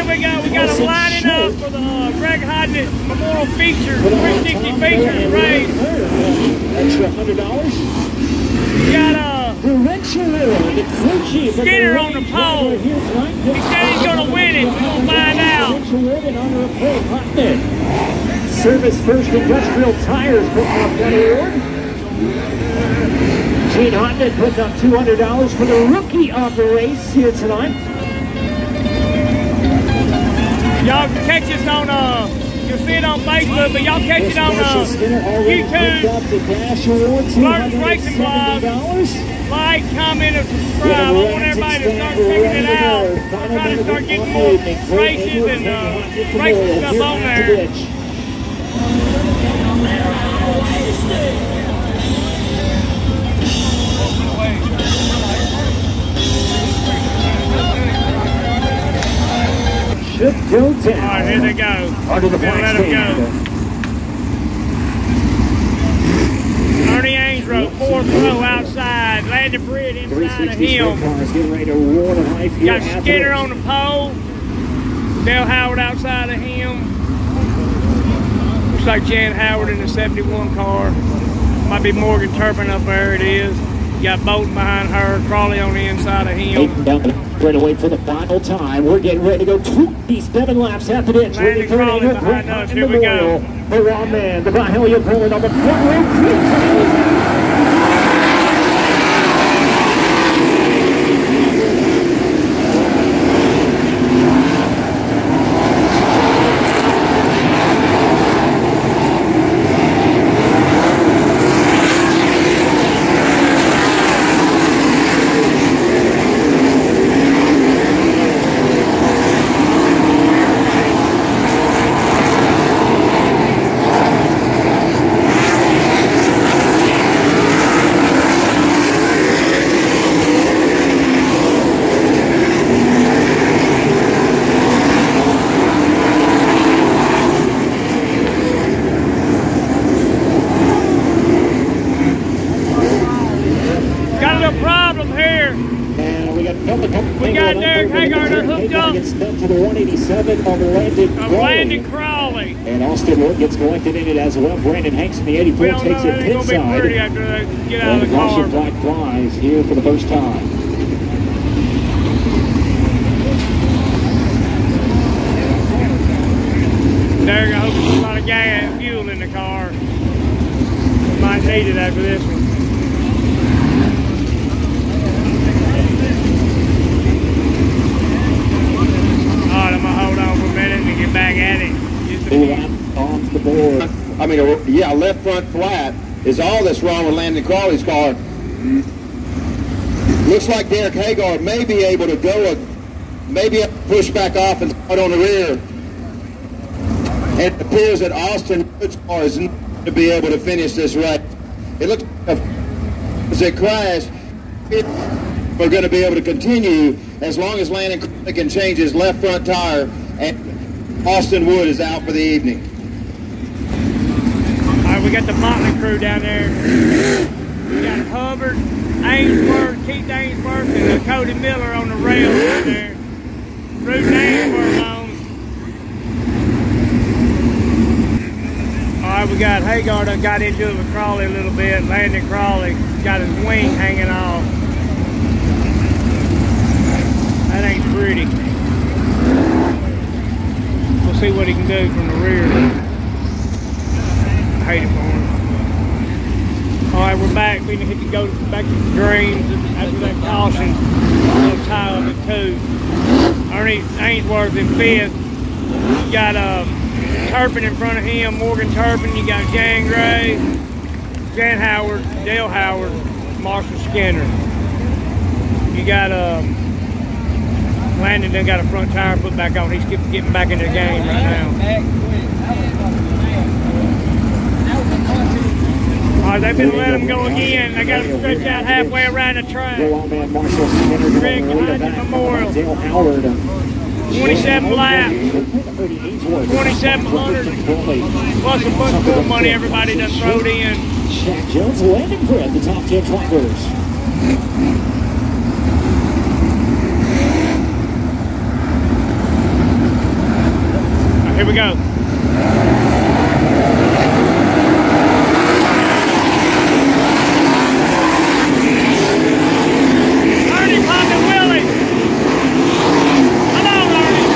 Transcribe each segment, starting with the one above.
we go. We got them lining up for the Greg Hodnett Memorial Feature, 360 Features race. Extra $100. We got Skinner on the pole. He said he's going to win it. We're going to find out. Service First Industrial Tires putting up that award. Gene Hodnett putting up $200 for the rookie of the race here tonight. Y'all can catch us on, you'll see it on Facebook, but y'all catch it on YouTube. Flirt's Racing Blog. Like, comment, and subscribe. I want everybody to start checking it out. We're trying to start getting more races and racing stuff on there. Should go down. All right, here they go. Under the let them go. Ernie Ainsworth, fourth row outside. Landon Britt inside of him. Got Skinner on the pole. Dale Howard outside of him. Looks like Jan Howard in the 71 car. Might be Morgan Turpin up there. It is. You got Bolton behind her. Crawley on the inside of him. Down the straightaway for the final time. We're getting ready to go 27 laps after this. Landon Crawley behind us. Here we go. The raw man, the Valhalla pulling on the front row. Landon Crawley. And Austin Wood gets collected in it as well. Brandon Hanks in the 84 takes it pit side. After they get out of the car. And the flag flies here for the first time. Derek, I hope there's a lot of gas and fuel in the car. We might need it after this one. Back at it. Off the board. I mean, yeah, left front flat is all that's wrong with Landon Crawley's car. Looks like Derek Hagar may be able to go, maybe push back off and start on the rear. It appears that Austin Wood's car is not going to be able to finish this race. It looks like as it crashed, we're going to be able to continue as long as Landon Crawley can change his left front tire, and Austin Wood is out for the evening. All right, we got the Motley crew down there. We got Hubbard, Ainsworth, Keith Ainsworth, and Cody Miller on the rail down there. Rudin Ainsworth on. All right, we got Hagar done got into it with Crawley a little bit. Landon Crawley got his wing hanging off. That ain't pretty. See what he can do from the rear. I hate it for him. All right, we're back. We need to go back to the greens after that caution. We'll tie up at 2. Ernie Ainsworth in 5th. You got Turpin in front of him, Morgan Turpin. You got Jan Gray, Jan Howard, Dale Howard, Marshall Skinner. You got Landon done got a front tire put back on. He's getting back in the game right now. All right, they've been letting him go again. They got him stretched out halfway around the track. Greg Hodnett Memorial. 27 laps. 2,700 plus a bunch more money everybody done throwed in. Shaq Jones, Landon Britt, the top 10 drivers. Here we go. Ernie, pop the wheelie. Come on, Ernie.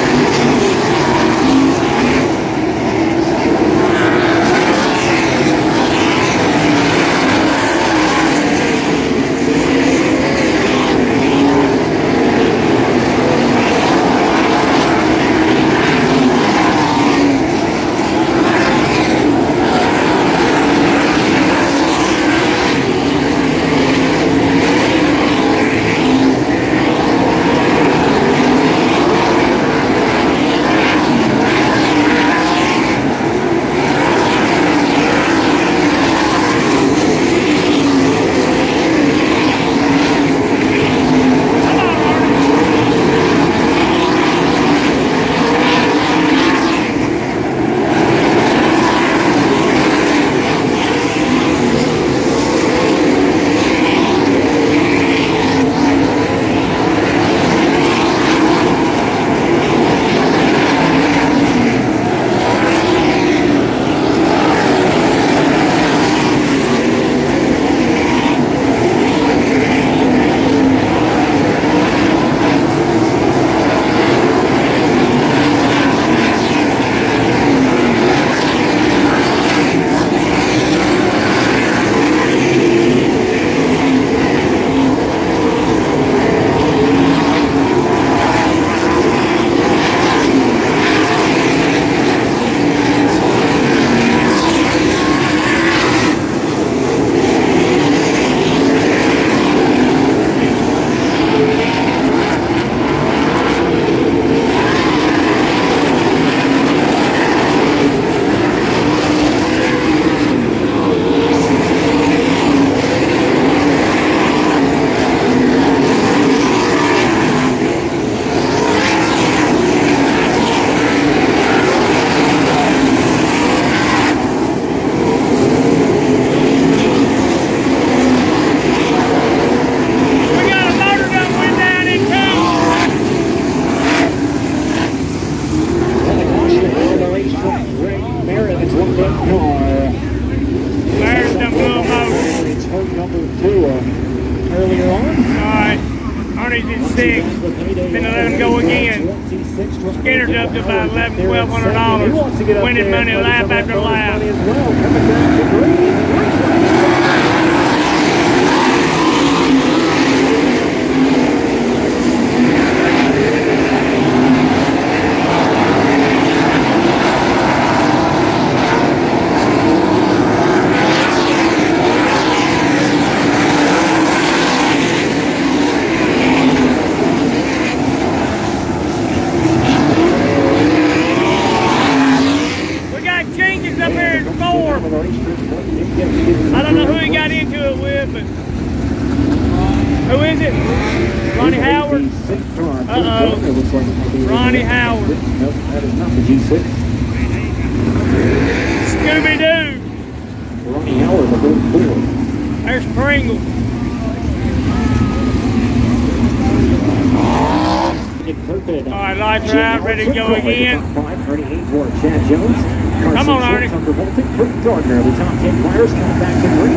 Earlier on. Alright, Ernie's in 6. Then let him go again. Skinner's up to about $1,100, winning money lap after lap. I don't know who he got into it with, but who is it? Ronnie Howard? Uh-oh. Ronnie Howard. Nope, that is not the G6. Scooby-Doo. Ronnie Howard, the third four. There's Pringle. Alright, lights are out, ready to go again. Chad Jones. Come on, Arnie. Tucker Bolton, Kurt Gardner, the top 10 players coming back to green.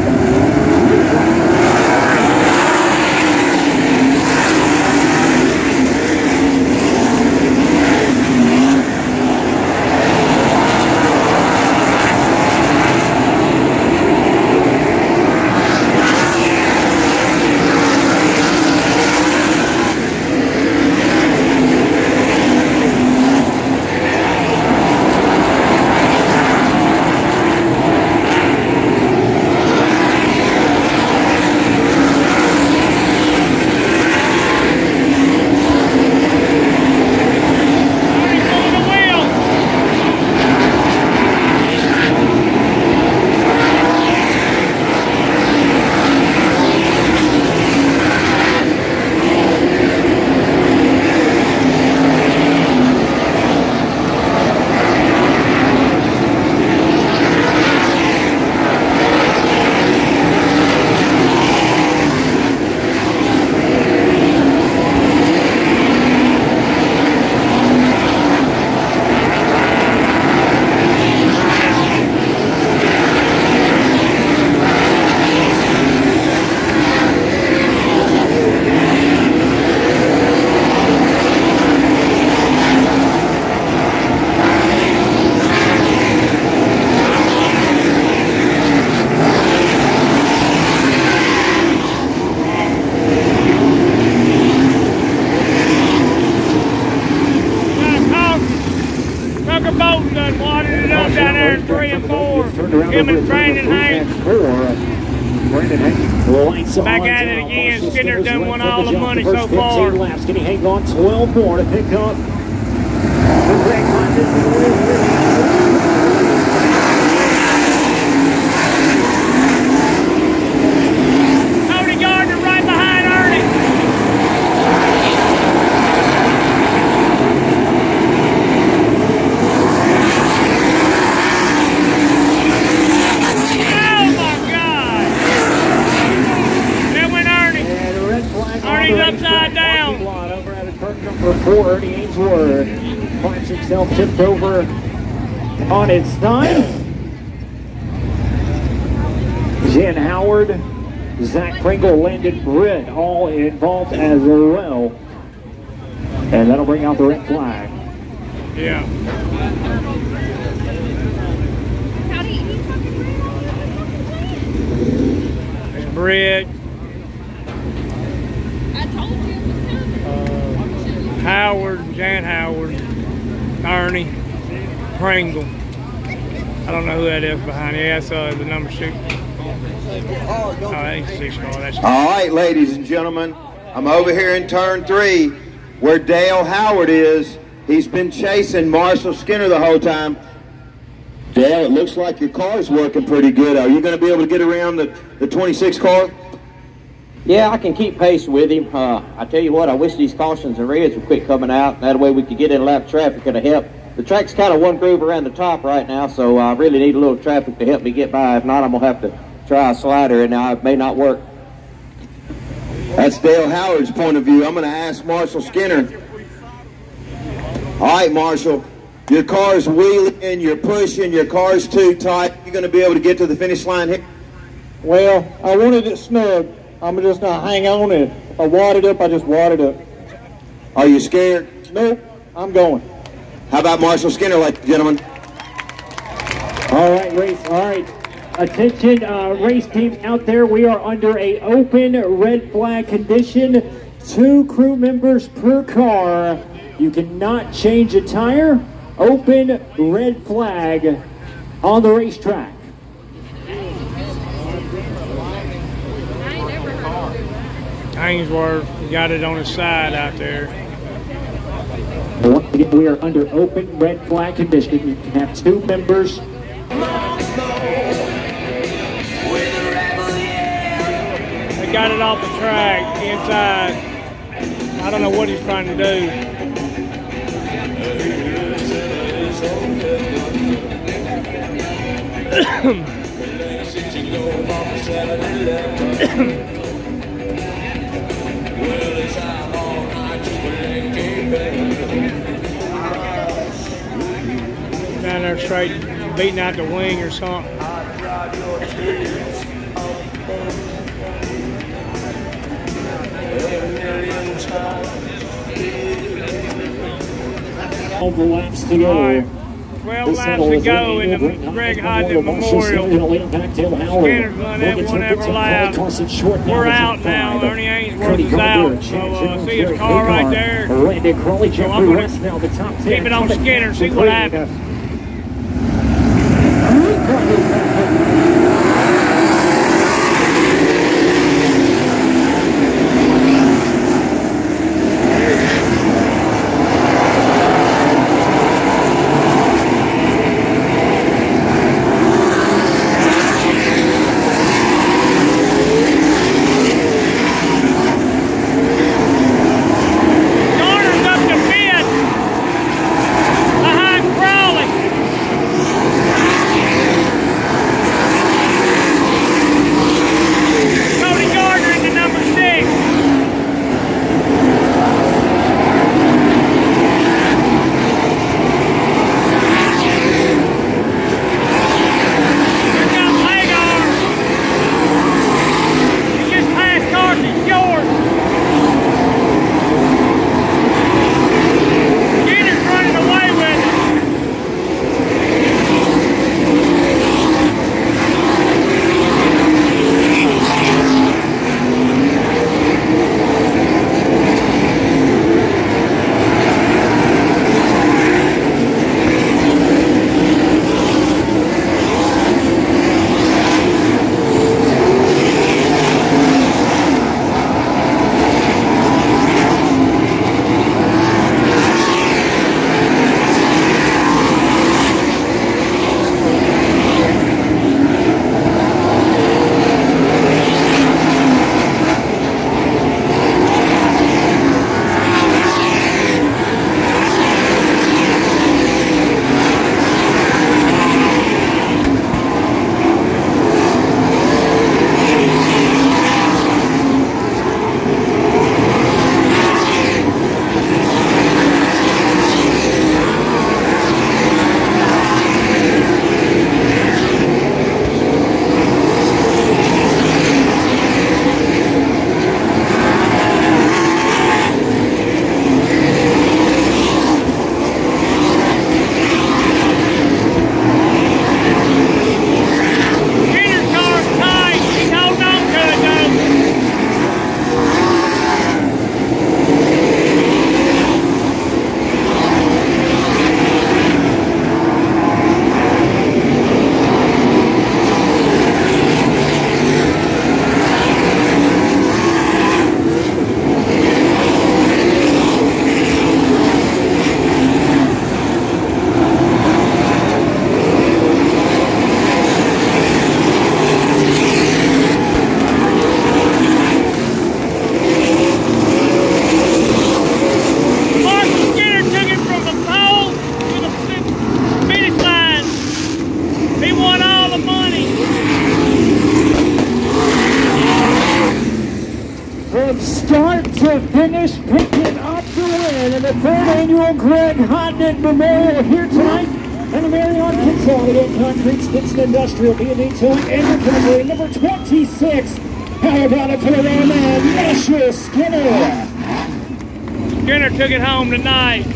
Parker Bolton done watered it up down there in 3 and 4. Him and Brandon Haynes. Back at it again. Skinner done won all the money so far. Can he hang on 12 more to pick up? Tony Gardner right behind Ernie. Oh my God! That went Ernie. Ernie's upside down. Over at his first number 4, Ernie Ainsworth finds himself tipped over on its side. Jan Howard, Zach Pringle, Landon Britt, all involved as well. And that'll bring out the red flag. Yeah. There's Britt. Howard, Jan Howard, Ernie, Pringle. I don't know who that is behind. Yeah, that's the number 6. Oh, that's 6 car. That's All right, ladies and gentlemen, I'm over here in turn 3 where Dale Howard is. He's been chasing Marshall Skinner the whole time. Dale, it looks like your car's working pretty good. Are you going to be able to get around the 26 car? Yeah, I can keep pace with him. I tell you what, I wish these cautions and reds would quit coming out. That way we could get in lap traffic could have helped. The track's kind of one groove around the top right now, so I really need a little traffic to help me get by. If not, I'm going to have to try a slider, and now it may not work. That's Dale Howard's point of view. I'm going to ask Marshall Skinner. All right, Marshall, your car's wheeling, you're pushing, your car's too tight. You're going to be able to get to the finish line here? Well, I wanted it snug. I'm just going to hang on it. If I wad it up, I just wad it up. Are you scared? Nope, I'm going. How about Marshall Skinner, ladies and gentlemen? All right, race. All right. Attention, race teams out there. We are under a open red flag condition. 2 crew members per car. You cannot change a tire. Open red flag on the racetrack. Ainsworth got it on his side out there. Once again, we are under open red flag condition. You can have 2 members. They got it off the track inside. I don't know what he's trying to do. Down there straight, beating out the wing or something. All the laps to go. All right, 12 laps to go in the Greg Hodgson Memorial. Skinner's won every one ever lap. We're out now. Ernie Ainsworth is out. So see his car right there. So I'm going to keep it on Skinner and see what happens. finish, picking up the win in the third annual Greg Hodnett Memorial here tonight. And the Marion Consolidated Concrete Stinson Industrial B&E Towing and Recovery, number 26. How about it for the man, Marshall Skinner? Skinner took it home tonight.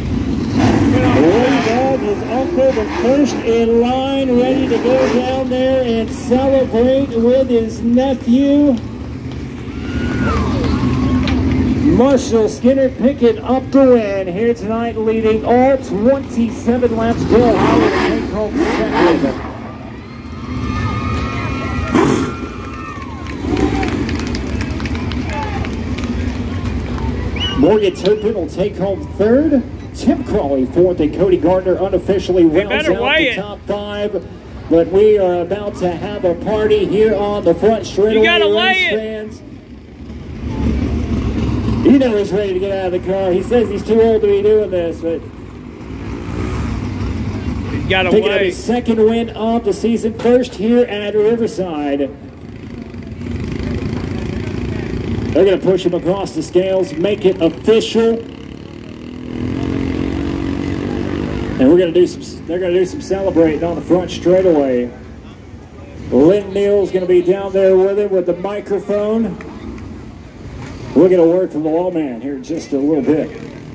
Ray Dog, his uncle, the first in line, ready to go down there and celebrate with his nephew. Marshall Skinner picking up the win here tonight, leading all 27 laps. Bill Howard to take home second. Morgan Turpin will take home third. Tim Crawley fourth, and Cody Gardner unofficially rounds out the top five. But we are about to have a party here on the front straightaway. You gotta weigh it. Fans. You know he's ready to get out of the car. He says he's too old to be doing this, but he's got to picking up wait. his second win of the season, first here at Riverside. They're going to push him across the scales, make it official, and we're going to do some. They're going to do some celebrating on the front straightaway. Lynn Neal's going to be down there with him with the microphone. We'll get a word from the lawman here in just a little bit.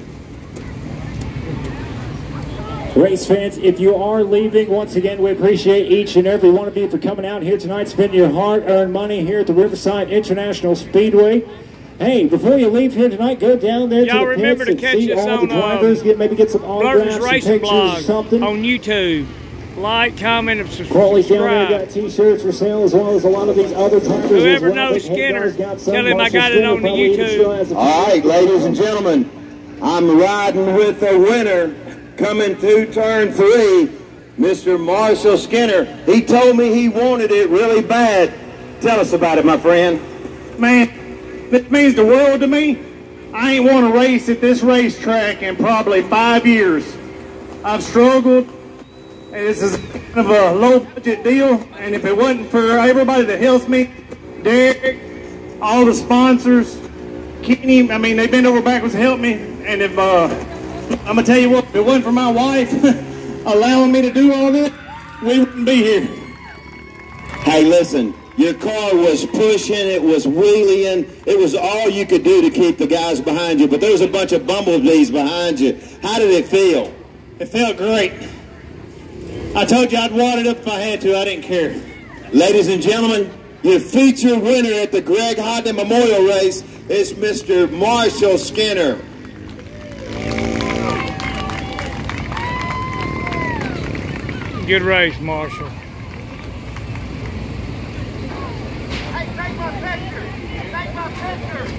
Race fans, if you are leaving, once again, we appreciate each and every one of you for coming out here tonight, spending your hard-earned money here at the Riverside International Speedway. Hey, before you leave here tonight, go down there to the pits and see all the drivers, maybe get some autographs, some pictures or something. On YouTube. Like, comment, and Crawley's down there, subscribe. got t-shirts for sale as well as a lot of these other drivers. Whoever as well. knows Big Head Skinner, Guy's got some. tell him I Marshall got it Skinner on the probably even YouTube. still has a All right, ladies and gentlemen, I'm riding with a winner coming to turn 3, Mr. Marshall Skinner. He told me he wanted it really bad. Tell us about it, my friend. Man, it means the world to me. I ain't won a race at this racetrack in probably 5 years. I've struggled. And this is kind of a low-budget deal, and if it wasn't for everybody that helps me, Derek, all the sponsors, Kenny, I mean, they bent over backwards to help me, and if, I'm going to tell you what, if it wasn't for my wife allowing me to do all this, we wouldn't be here. Hey, listen, your car was pushing, it was wheeling, it was all you could do to keep the guys behind you, but there was a bunch of bumblebees behind you. How did it feel? It felt great. I told you I'd wad it up if I had to. I didn't care. Ladies and gentlemen, your feature winner at the Greg Hodnett Memorial Race is Mr. Marshall Skinner. Good race, Marshall. Hey, take my picture. Take my picture.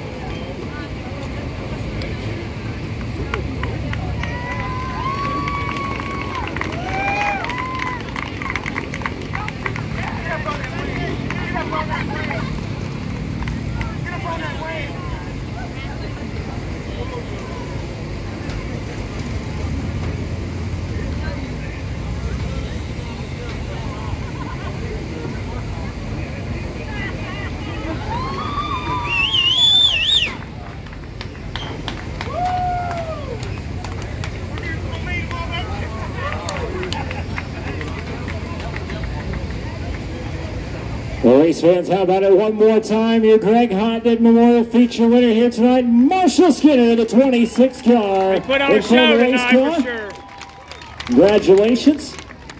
Well, race fans, how about it one more time? Your Greg Hodnett Memorial feature winner here tonight, Marshall Skinner in the 26 car. They put on a show tonight for sure. Congratulations.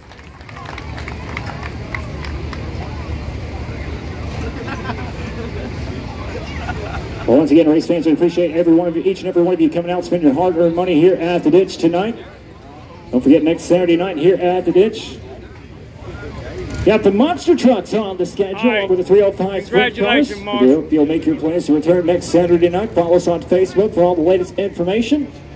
Well, once again, race fans, we appreciate every one of you, each and every one of you coming out, spending your hard-earned money here at the Ditch tonight. Don't forget, next Saturday night here at the Ditch, got the monster trucks on the schedule, right. with the 305 sprint cars. Congratulations, Mark. You'll make your plans to return next Saturday night. Follow us on Facebook for all the latest information.